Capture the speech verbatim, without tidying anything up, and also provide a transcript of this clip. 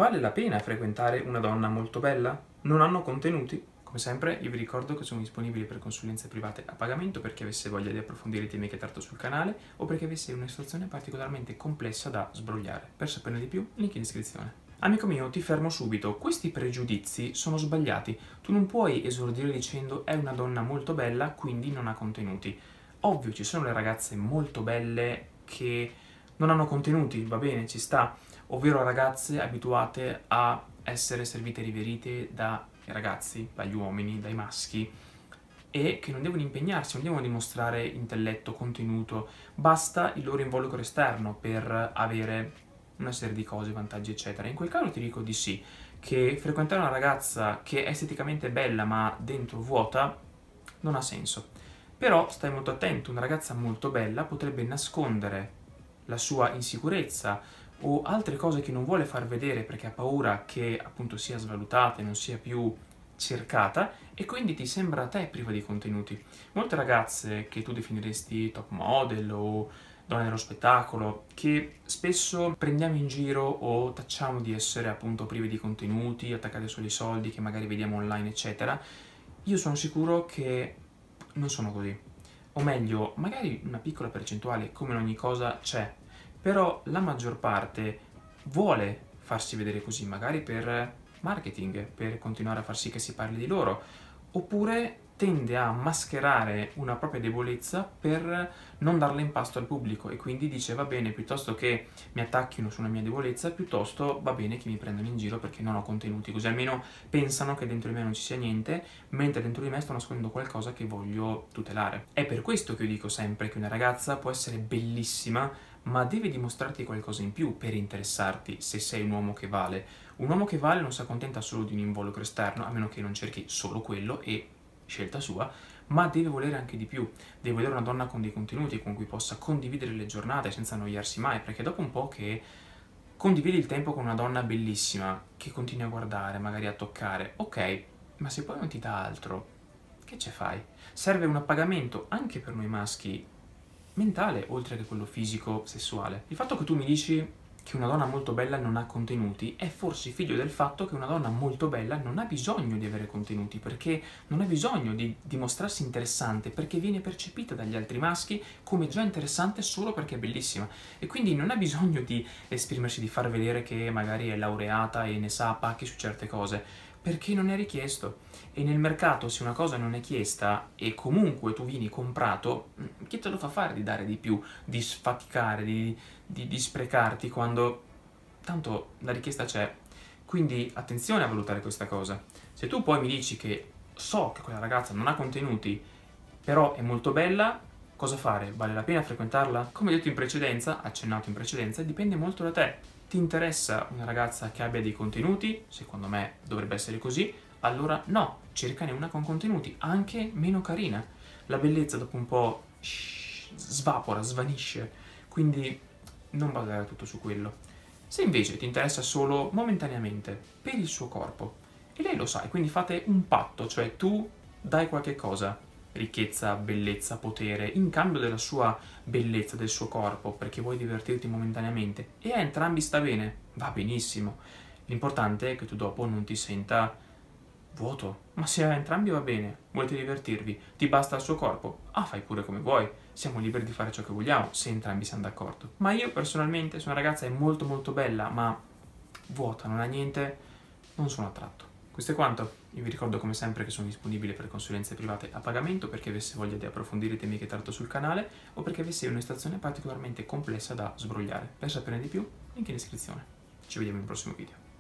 Vale la pena frequentare una donna molto bella? Non hanno contenuti? Come sempre io vi ricordo che sono disponibili per consulenze private a pagamento per chi avesse voglia di approfondire i temi che tratto sul canale o per chi avesse una situazione particolarmente complessa da sbrogliare. Per saperne di più, link in descrizione. Amico mio, ti fermo subito, questi pregiudizi sono sbagliati. Tu non puoi esordire dicendo è una donna molto bella, quindi non ha contenuti. Ovvio, ci sono le ragazze molto belle che non hanno contenuti, va bene, ci sta, ovvero ragazze abituate a essere servite e riverite dai ragazzi, dagli uomini, dai maschi, e che non devono impegnarsi, non devono dimostrare intelletto, contenuto, basta il loro involucro esterno per avere una serie di cose, vantaggi eccetera. In quel caso ti dico di sì, che frequentare una ragazza che è esteticamente bella ma dentro vuota non ha senso. Però stai molto attento, una ragazza molto bella potrebbe nascondere la sua insicurezza o altre cose che non vuole far vedere perché ha paura che appunto sia svalutata e non sia più cercata, e quindi ti sembra a te priva di contenuti. Molte ragazze che tu definiresti top model o donne dello spettacolo, che spesso prendiamo in giro o tacciamo di essere appunto prive di contenuti, attaccate solo ai soldi che magari vediamo online eccetera, io sono sicuro che non sono così. O meglio, magari una piccola percentuale, come in ogni cosa, c'è, però la maggior parte vuole farsi vedere così, magari per marketing, per continuare a far sì che si parli di loro, oppure tende a mascherare una propria debolezza per non darla in pasto al pubblico e quindi dice va bene, piuttosto che mi attacchino su una mia debolezza, piuttosto va bene che mi prendano in giro perché non ho contenuti, così almeno pensano che dentro di me non ci sia niente, mentre dentro di me sto nascondendo qualcosa che voglio tutelare. È per questo che io dico sempre che una ragazza può essere bellissima, ma deve dimostrarti qualcosa in più per interessarti se sei un uomo che vale. Un uomo che vale non si accontenta solo di un involucro esterno, a meno che non cerchi solo quello, e scelta sua, ma deve volere anche di più. Deve volere una donna con dei contenuti, con cui possa condividere le giornate senza annoiarsi mai, perché dopo un po' che condividi il tempo con una donna bellissima, che continui a guardare, magari a toccare, ok, ma se poi non ti dà altro, che ce fai? Serve un appagamento, anche per noi maschi, mentale, oltre che quello fisico, sessuale. Il fatto che tu mi dici che una donna molto bella non ha contenuti è forse figlio del fatto che una donna molto bella non ha bisogno di avere contenuti, perché non ha bisogno di dimostrarsi interessante, perché viene percepita dagli altri maschi come già interessante solo perché è bellissima, e quindi non ha bisogno di esprimersi, di far vedere che magari è laureata e ne sa a pacchi su certe cose, perché non è richiesto. E nel mercato, se una cosa non è chiesta e comunque tu vieni comprato, chi te lo fa fare di dare di più, di sfaticare, di, di, di sprecarti quando tanto la richiesta c'è? Quindi attenzione a valutare questa cosa. Se tu poi mi dici che so che quella ragazza non ha contenuti, però è molto bella, cosa fare? Vale la pena frequentarla? Come detto in precedenza, accennato in precedenza, dipende molto da te. Ti interessa una ragazza che abbia dei contenuti? Secondo me dovrebbe essere così. Allora no, cercane una con contenuti, anche meno carina. La bellezza dopo un po' shh, svapora, svanisce, quindi non basare tutto su quello. Se invece ti interessa solo momentaneamente per il suo corpo, e lei lo sa, quindi fate un patto, cioè tu dai qualche cosa, ricchezza, bellezza, potere, in cambio della sua bellezza, del suo corpo, perché vuoi divertirti momentaneamente, e a entrambi sta bene, va benissimo. L'importante è che tu dopo non ti senta vuoto, ma se a entrambi va bene, volete divertirvi, ti basta il suo corpo, ah, fai pure come vuoi, siamo liberi di fare ciò che vogliamo, se entrambi siamo d'accordo. Ma io personalmente, se una ragazza è molto molto bella, ma vuota, non ha niente, non sono attratto. Questo è quanto. Io vi ricordo come sempre che sono disponibile per consulenze private a pagamento per chi avesse voglia di approfondire i temi che tratto sul canale o perché avesse una situazione particolarmente complessa da sbrogliare. Per saperne di più, link in descrizione. Ci vediamo in un prossimo video.